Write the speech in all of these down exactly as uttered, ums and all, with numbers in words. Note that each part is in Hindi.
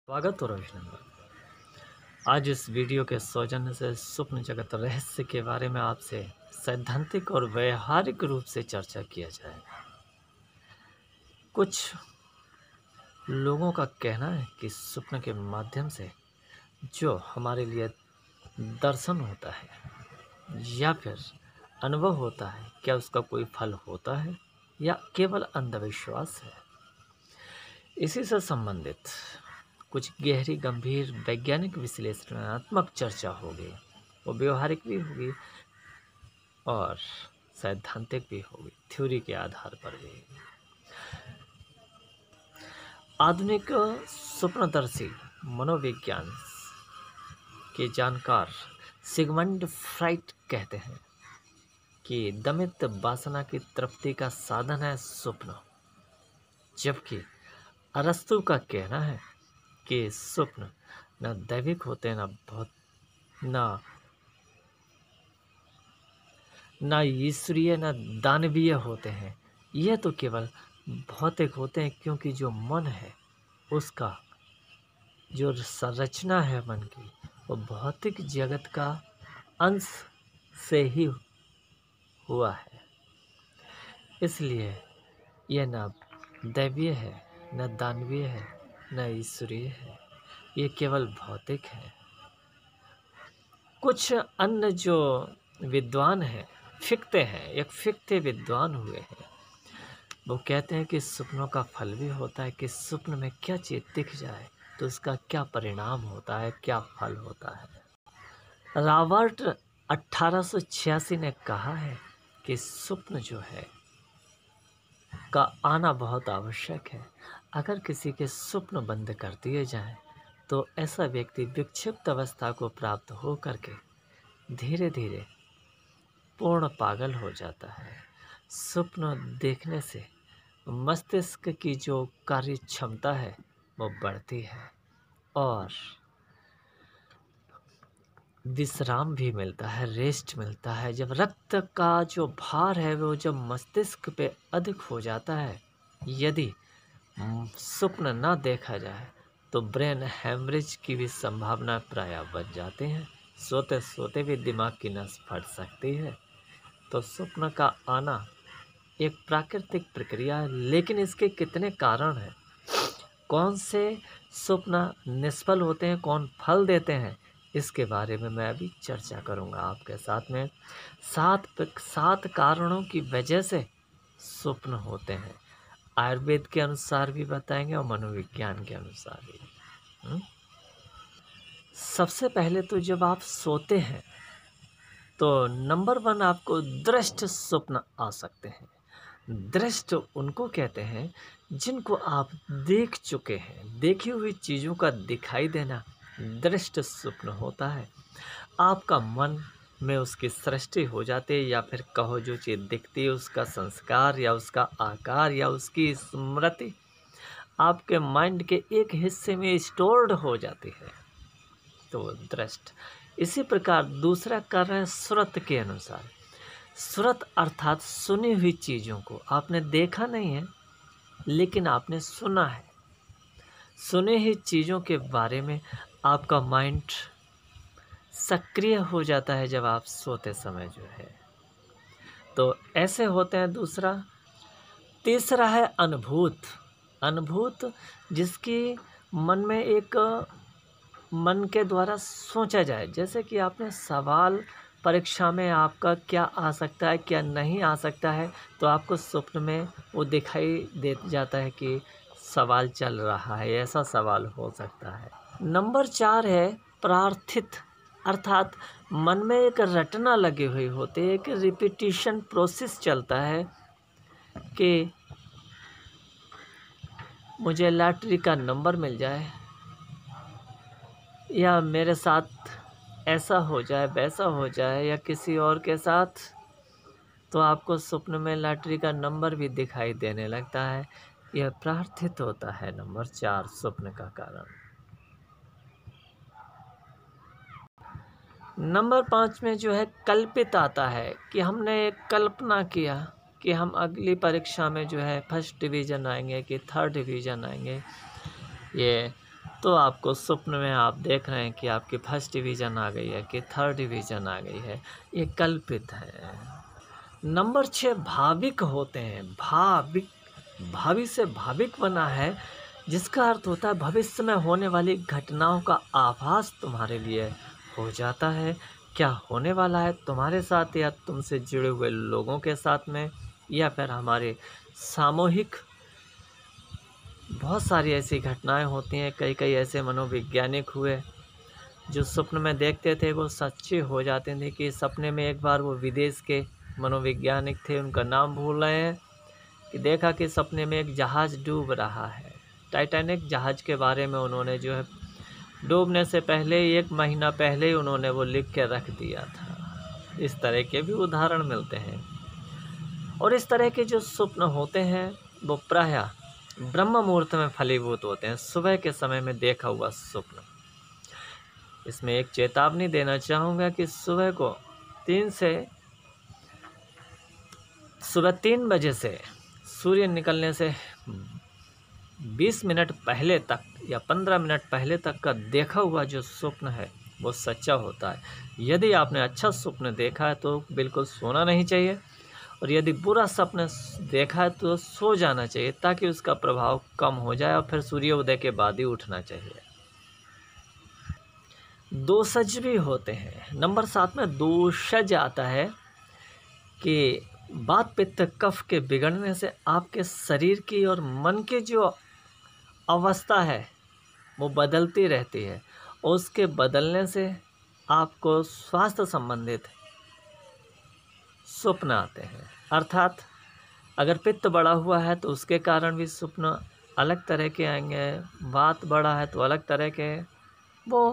स्वागत और अभिनंदन। आज इस वीडियो के सौजन्य से स्वप्न जगत रहस्य के बारे में आपसे सैद्धांतिक और व्यवहारिक रूप से चर्चा किया जाएगा। कुछ लोगों का कहना है कि स्वप्न के माध्यम से जो हमारे लिए दर्शन होता है या फिर अनुभव होता है, क्या उसका कोई फल होता है या केवल अंधविश्वास है। इसी से संबंधित कुछ गहरी गंभीर वैज्ञानिक विश्लेषणात्मक चर्चा होगी, वो व्यवहारिक भी होगी और सैद्धांतिक भी होगी, थ्योरी के आधार पर भी। आधुनिक स्वप्नदर्शी मनोविज्ञान के जानकार सिगमंड फ्राइड कहते हैं कि दमित वासना की तृप्ति का साधन है स्वप्न, जबकि अरस्तु का कहना है कि स्वप्न न दैविक होते हैं, न बहुत न न ईश्वरीय न दानवीय होते हैं। यह तो केवल भौतिक होते हैं, क्योंकि जो मन है उसका जो संरचना है मन की, वो भौतिक जगत का अंश से ही हुआ है। इसलिए यह न दैवीय है, न दानवीय है, न ईश्वरीय है, ये केवल भौतिक है। कुछ अन्य जो विद्वान हैं, फिक्ते हैं, एक फिक्ते विद्वान हुए हैं, वो कहते हैं कि सपनों का फल भी होता है कि स्वप्न में क्या चीज़ दिख जाए तो उसका क्या परिणाम होता है, क्या फल होता है। रॉबर्ट अठारह सौ छियासी ने कहा है कि स्वप्न जो है का आना बहुत आवश्यक है। अगर किसी के स्वप्न बंद कर दिए जाएं तो ऐसा व्यक्ति विक्षिप्त अवस्था को प्राप्त हो करके धीरे धीरे पूर्ण पागल हो जाता है। स्वप्न देखने से मस्तिष्क की जो कार्य क्षमता है वो बढ़ती है और विश्राम भी मिलता है, रेस्ट मिलता है। जब रक्त का जो भार है वो जब मस्तिष्क पे अधिक हो जाता है, यदि स्वप्न ना देखा जाए तो ब्रेन हैमरेज की भी संभावना प्राय बढ़ जाती है। सोते सोते भी दिमाग की नस फट सकती है। तो स्वप्न का आना एक प्राकृतिक प्रक्रिया है, लेकिन इसके कितने कारण हैं, कौन से स्वप्न निष्फल होते हैं, कौन फल देते हैं, इसके बारे में मैं अभी चर्चा करूंगा आपके साथ में। सात सात कारणों की वजह से स्वप्न होते हैं, आयुर्वेद के अनुसार भी बताएंगे और मनोविज्ञान के अनुसार भी। हुँ? सबसे पहले तो जब आप सोते हैं तो नंबर वन आपको दृष्ट स्वप्न आ सकते हैं। दृष्ट उनको कहते हैं जिनको आप देख चुके हैं, देखी हुई चीज़ों का दिखाई देना दृष्ट स्वप्न होता है। आपका मन में उसकी सृष्टि हो जाती है, या फिर कहो जो चीज़ दिखती है उसका संस्कार या उसका आकार या उसकी स्मृति आपके माइंड के एक हिस्से में स्टोर्ड हो जाती है, तो दृष्ट। इसी प्रकार दूसरा कारण है श्रुत के अनुसार। श्रुत अर्थात सुनी हुई चीज़ों को आपने देखा नहीं है लेकिन आपने सुना है। सुनी हुई चीज़ों के बारे में आपका माइंड सक्रिय हो जाता है जब आप सोते समय जो है, तो ऐसे होते हैं। दूसरा तीसरा है अनुभूत। अनुभूत जिसकी मन में एक मन के द्वारा सोचा जाए, जैसे कि आपने सवाल परीक्षा में आपका क्या आ सकता है, क्या नहीं आ सकता है, तो आपको स्वप्न में वो दिखाई दे जाता है कि सवाल चल रहा है, ऐसा सवाल हो सकता है। नंबर चार है प्रार्थित, अर्थात मन में एक रटना लगी हुई होती है, एक रिपीटिशन प्रोसेस चलता है कि मुझे लॉटरी का नंबर मिल जाए, या मेरे साथ ऐसा हो जाए, वैसा हो जाए, या किसी और के साथ, तो आपको स्वप्न में लॉटरी का नंबर भी दिखाई देने लगता है। यह प्रार्थित होता है नंबर चार स्वप्न का कारण। नंबर पाँच में जो है कल्पित आता है कि हमने एक कल्पना किया कि हम अगली परीक्षा में जो है फर्स्ट डिवीज़न आएंगे कि थर्ड डिवीज़न आएंगे। ये तो आपको स्वप्न में आप देख रहे हैं कि आपकी फर्स्ट डिवीज़न आ गई है कि थर्ड डिवीज़न आ गई है, ये कल्पित है। नंबर छः, भाविक होते हैं। भाविक, भावी से भाविक बना है, जिसका अर्थ होता है भविष्य में होने वाली घटनाओं का आभास तुम्हारे लिए हो जाता है। क्या होने वाला है तुम्हारे साथ या तुमसे जुड़े हुए लोगों के साथ में, या फिर हमारे सामूहिक बहुत सारी ऐसी घटनाएं होती हैं। कई कई ऐसे मनोवैज्ञानिक हुए जो स्वप्न में देखते थे वो सच्चे हो जाते थे। कि सपने में एक बार वो विदेश के मनोवैज्ञानिक थे, उनका नाम भूल रहे हैं, कि देखा कि सपने में एक जहाज़ डूब रहा है। टाइटैनिक जहाज़ के बारे में उन्होंने जो है डूबने से पहले एक महीना पहले ही उन्होंने वो लिख के रख दिया था। इस तरह के भी उदाहरण मिलते हैं। और इस तरह के जो स्वप्न होते हैं वो प्रायः ब्रह्म मुहूर्त में फलीभूत होते हैं, सुबह के समय में देखा हुआ स्वप्न। इसमें एक चेतावनी देना चाहूँगा कि सुबह को तीन से सुबह तीन बजे से सूर्य निकलने से बीस मिनट पहले तक या पंद्रह मिनट पहले तक का देखा हुआ जो स्वप्न है वो सच्चा होता है। यदि आपने अच्छा स्वप्न देखा है तो बिल्कुल सोना नहीं चाहिए, और यदि बुरा स्वप्न देखा है तो सो जाना चाहिए, ताकि उसका प्रभाव कम हो जाए और फिर सूर्योदय के बाद ही उठना चाहिए। दोषज भी होते हैं। नंबर सात में दोषज आता है कि वात पित्त कफ के बिगड़ने से आपके शरीर की और मन की जो अवस्था है वो बदलती रहती है, और उसके बदलने से आपको स्वास्थ्य संबंधित स्वप्न आते हैं। अर्थात अगर पित्त बढ़ा हुआ है तो उसके कारण भी स्वप्न अलग तरह के आएंगे, वात बढ़ा है तो अलग तरह के, वो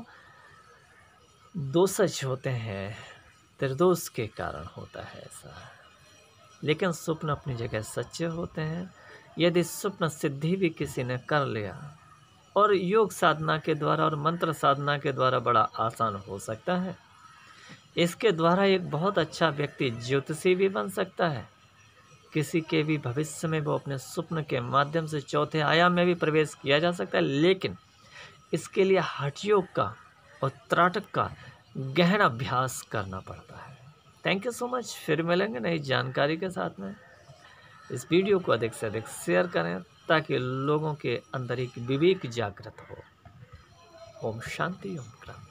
दोषज होते हैं, त्रिदोष के कारण होता है ऐसा। लेकिन स्वप्न अपनी जगह सच्चे होते हैं। यदि स्वप्न सिद्धि भी किसी ने कर लिया, और योग साधना के द्वारा और मंत्र साधना के द्वारा बड़ा आसान हो सकता है। इसके द्वारा एक बहुत अच्छा व्यक्ति ज्योतिषी भी बन सकता है। किसी के भी भविष्य में वो अपने स्वप्न के माध्यम से चौथे आयाम में भी प्रवेश किया जा सकता है, लेकिन इसके लिए हठ योग का और त्राटक का गहन अभ्यास करना पड़ता है। Thank you so much. फिर मिलेंगे नई जानकारी के साथ में। इस वीडियो को अधिक से अधिक शेयर करें ताकि लोगों के अंदर एक विवेक जागृत हो। ओम शांति, ओम क्रांति।